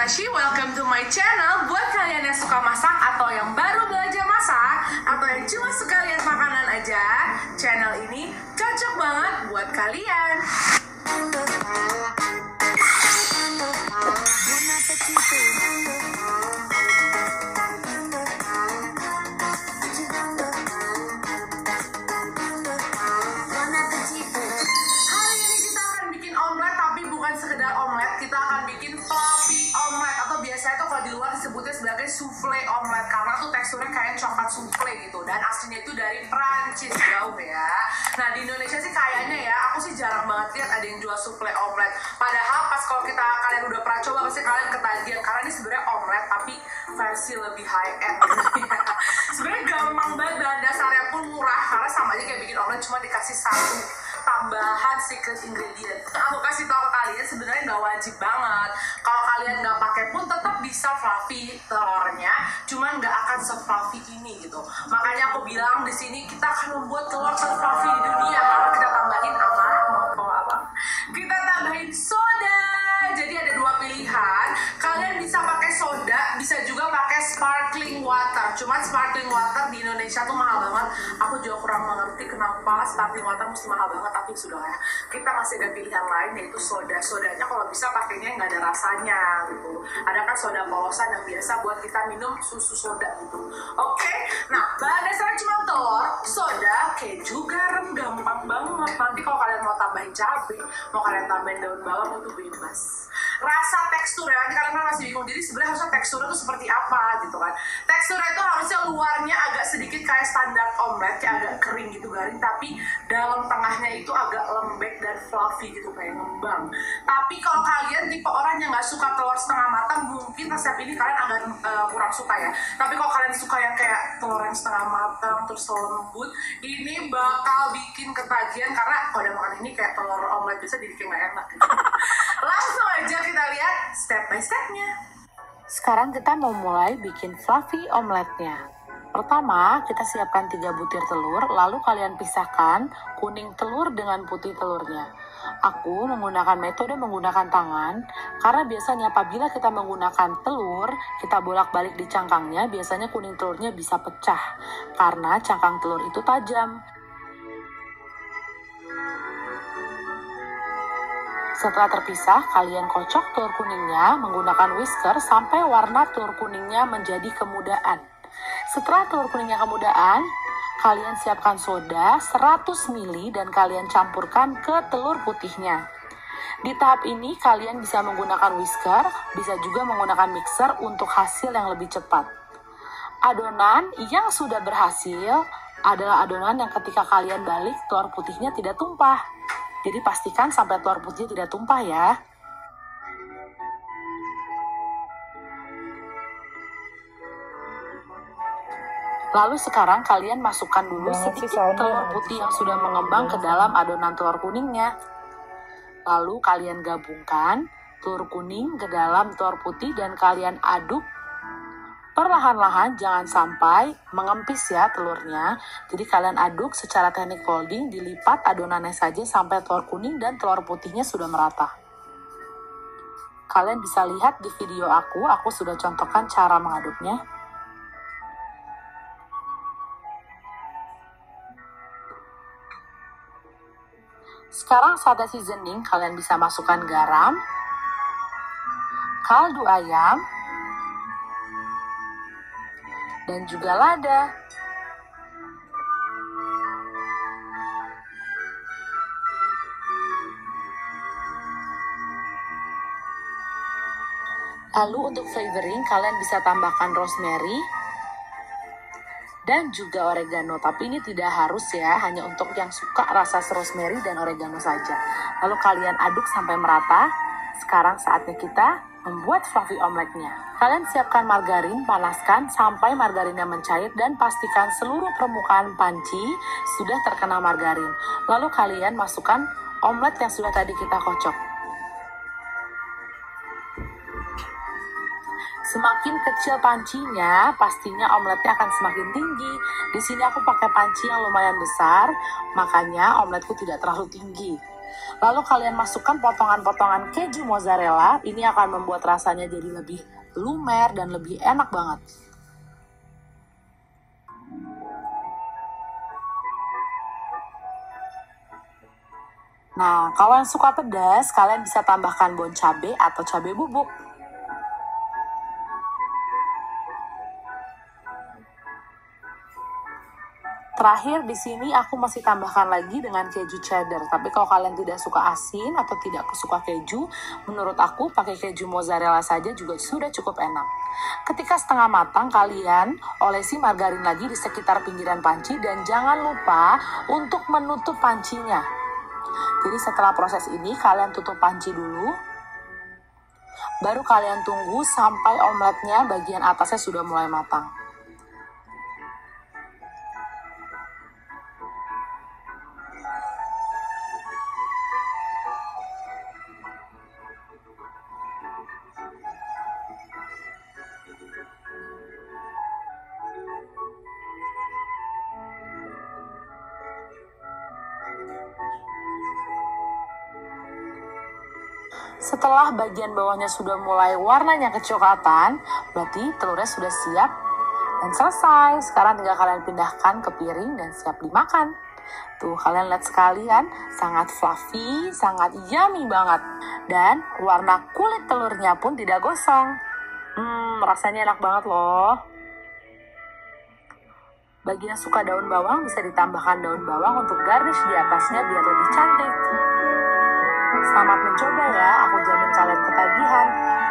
Tashi, welcome to my channel. Buat kalian yang suka masak atau yang baru belajar masak atau yang cuma suka lihat makanan aja, channel ini cocok banget buat kalian. Hari ini kita akan bikin omelet, tapi bukan sekedar omelet, kita akan bikin fluffy omelet, atau biasanya tuh kalau di luar disebutnya sebagai souffle omelet karena tuh teksturnya kayak coklat souffle gitu, dan aslinya itu dari Prancis, jauh ya. Nah di Indonesia sih kayaknya ya, aku sih jarang banget lihat ada yang jual souffle omelet. Padahal pas kalau kalian udah pernah coba pasti kalian ketagihan, karena ini sebenarnya omelet tapi versi lebih high end. Sebenarnya gampang banget, bahan dasarnya pun murah karena sama aja kayak bikin omelet, cuma dikasih satu tambahan secret ingredient. Aku kasih tau ke kalian, sebenarnya nggak wajib banget. Kalau kalian nggak pakai pun tetap bisa fluffy telurnya, cuman nggak akan se-fluffy ini gitu. Makanya aku bilang di sini kita akan membuat telur ter-fluffy di dunia karena kita tambahin apa? Kita tambahin soda. Jadi ada dua pilihan. Kalian bisa pakai soda, bisa juga pakai sparkling water. Cuman sparkling water di Indonesia tuh mahal banget. Aku juga kurang mengerti kenapa sparkling water mesti mahal banget, tapi sudah ya. Kita masih ada pilihan lain yaitu soda. Sodanya kalau bisa pakainya nggak ada rasanya gitu. Ada kan soda polosan yang biasa buat kita minum susu soda gitu. Oke, nah bahan dasarnya cuma telur, soda, keju, garam, gampang banget. Nanti kalau kalian mau tambahin cabai, mau kalian tambahin daun bawang itu bebas. Rasa tekstur ya, nanti kalian masih bingung, jadi sebenarnya harusnya teksturnya itu seperti apa gitu kan. Teksturnya itu harusnya luarnya agak sedikit kayak standar omelet, kayak agak kering gitu, garing, tapi dalam tengahnya itu agak lembek dan fluffy gitu, kayak ngembang. Tapi kalau kalian tipe orang yang gak suka telur setengah matang, mungkin resep ini kalian agak kurang suka ya. Tapi kalau kalian suka yang kayak telur yang setengah matang terus lembut, ini bakal bikin ketagihan, karena kalau udah makan ini kayak telur omelet biasa jadi kayak gak enak gitu. Langsung aja kita lihat step by stepnya. Sekarang kita mau mulai bikin fluffy omeletnya. Pertama, kita siapkan 3 butir telur, lalu kalian pisahkan kuning telur dengan putih telurnya. Aku menggunakan metode menggunakan tangan, karena biasanya apabila kita menggunakan telur, kita bolak-balik di cangkangnya, biasanya kuning telurnya bisa pecah, karena cangkang telur itu tajam. Setelah terpisah, kalian kocok telur kuningnya menggunakan whisker sampai warna telur kuningnya menjadi kemudaan. Setelah telur kuningnya kemudaan, kalian siapkan soda 100 ml dan kalian campurkan ke telur putihnya. Di tahap ini kalian bisa menggunakan whisker, bisa juga menggunakan mixer untuk hasil yang lebih cepat. Adonan yang sudah berhasil adalah adonan yang ketika kalian balik telur putihnya tidak tumpah. Jadi pastikan sampai telur putih tidak tumpah ya. Lalu sekarang kalian masukkan dulu sedikit telur putih yang sudah mengembang ke dalam adonan telur kuningnya. Lalu kalian gabungkan telur kuning ke dalam telur putih dan kalian aduk perlahan-lahan, jangan sampai mengempis ya telurnya. Jadi kalian aduk secara teknik folding, dilipat adonannya saja sampai telur kuning dan telur putihnya sudah merata. Kalian bisa lihat di video aku sudah contohkan cara mengaduknya. Sekarang saatnya seasoning, kalian bisa masukkan garam, kaldu ayam, dan juga lada. Lalu untuk flavoring kalian bisa tambahkan rosemary dan juga oregano, tapi ini tidak harus ya, hanya untuk yang suka rasa rosemary dan oregano saja. Lalu kalian aduk sampai merata. Sekarang saatnya kita membuat fluffy omeletnya. Kalian siapkan margarin, panaskan sampai margarinnya mencair dan pastikan seluruh permukaan panci sudah terkena margarin. Lalu kalian masukkan omelet yang sudah tadi kita kocok. Semakin kecil pancinya, pastinya omeletnya akan semakin tinggi. Di sini aku pakai panci yang lumayan besar, makanya omeletku tidak terlalu tinggi. Lalu kalian masukkan potongan-potongan keju mozzarella. Ini akan membuat rasanya jadi lebih lumer dan lebih enak banget. Nah, kalau yang suka pedas, kalian bisa tambahkan bon cabe atau cabai bubuk. Terakhir di sini aku masih tambahkan lagi dengan keju cheddar. Tapi kalau kalian tidak suka asin atau tidak suka keju, menurut aku pakai keju mozzarella saja juga sudah cukup enak. Ketika setengah matang, kalian olesi margarin lagi di sekitar pinggiran panci dan jangan lupa untuk menutup pancinya. Jadi setelah proses ini kalian tutup panci dulu. Baru kalian tunggu sampai omeletnya bagian atasnya sudah mulai matang. Setelah bagian bawahnya sudah mulai warnanya kecoklatan, berarti telurnya sudah siap dan selesai. Sekarang tinggal kalian pindahkan ke piring dan siap dimakan. Tuh, kalian lihat sekalian, sangat fluffy, sangat yummy banget. Dan warna kulit telurnya pun tidak gosong. Rasanya enak banget loh. Bagi yang suka daun bawang, bisa ditambahkan daun bawang untuk garnish di atasnya biar lebih cantik. Selamat mencoba ya, aku jamin kalian ketagihan.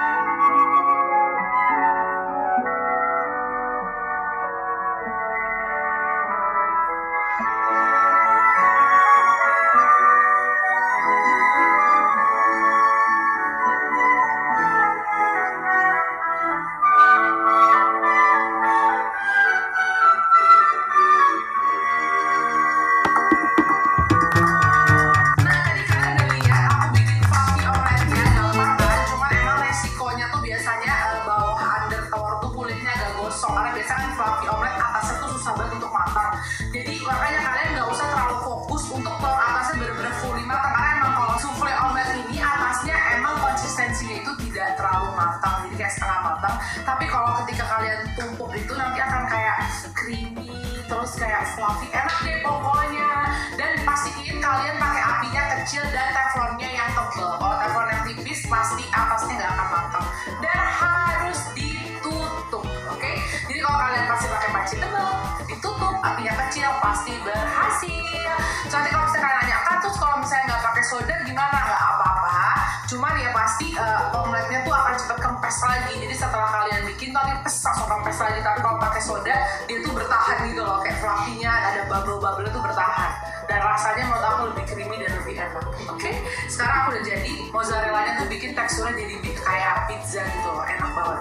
Karena biasanya kan fluffy omelet atasnya tuh susah banget untuk matang. Jadi makanya kalian nggak usah terlalu fokus untuk telur atasnya benar-benar fully matang. Karena emang kalau souffle omelet ini atasnya emang konsistensinya itu tidak terlalu matang, jadi kayak setengah matang. Tapi kalau ketika kalian tumpuk itu nanti akan kayak creamy, terus kayak fluffy, enak deh pokoknya. Dan pastiin kalian pakai apinya kecil dan teflonnya yang tebal. Kalau teflon yang tipis pasti atasnya nggak akan matang. Dan harus ditutup, oke? Jadi kalau kalian pasti pakai panci tebal, ditutup, apinya kecil, pasti berhasil. So, nanti kalau misalnya kalian nanya, Kak, terus kalau misalnya nggak pakai soda gimana? Nggak apa-apa. Cuman ya pasti omeletnya tuh akan cepet kempes lagi. Jadi setelah kalian bikin tuh nanti langsung kempes lagi. Tapi kalau pakai soda, dia tuh bertahan gitu loh. Kayak fluffy-nya, ada bubble-bubble tuh bertahan. Dan rasanya menurut aku lebih creamy dan lebih enak. Oke? Sekarang aku udah jadi, mozzarella-nya tuh bikin teksturnya jadi kayak pizza gitu loh. Enak banget.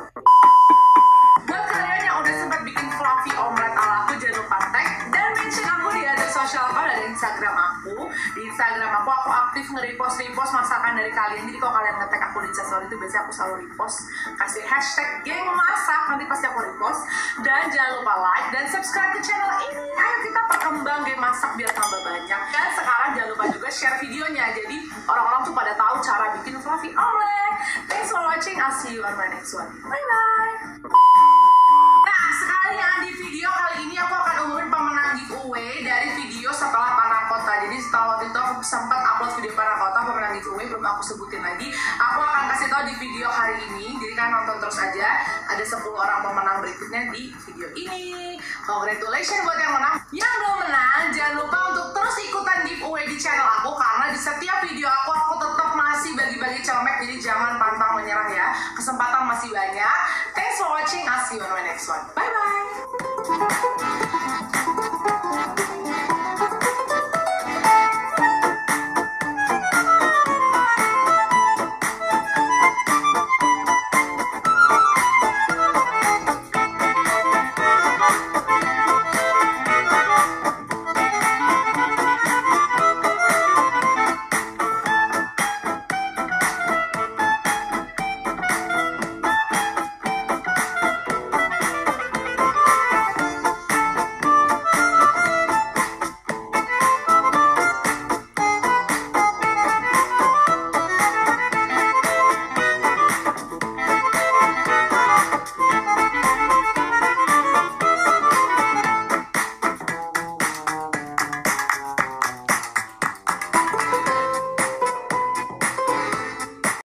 Buat kalian yang udah sempat bikin fluffy omelet ala aku, jangan lupa tag dan mention aku di ada sosial aku, ada Instagram aku. Di Instagram aku aktif nge-repost masakan dari kalian. Jadi kalau kalian nge-tag aku di Instastory itu biasanya aku selalu repost. Kasih hashtag geng masak, nanti pasti aku repost. Dan jangan lupa like dan subscribe ke channel ini. Ayo kita perkembang game masak biar tambah banyak. Dan sekarang jangan lupa juga share videonya. Jadi orang-orang tuh pada tahu cara bikin fluffy omelet. Thanks for watching. I'll see you on my next one. Bye-bye. Nah, sekalian di video kali ini aku akan umumin pemenang giveaway dari video setelah Panah Kota. Jadi setelah waktu itu aku sempat upload video Panah Kota, pemenang giveaway belum aku sebutin lagi. Aku akan kasih tahu di video hari ini. Jadi kan nonton terus aja. Ada 10 orang pemenang berikutnya di video ini. Congratulations buat yang menang. Yang belum menang, jangan lupa untuk terus ikutan giveaway di channel aku, karena di setiap video aku tetap masih bagi-bagi celemek. Jadi jangan pantang menyerah ya. Kesempatan masih banyak. Thanks for watching. I'll see you on my next one. Bye bye.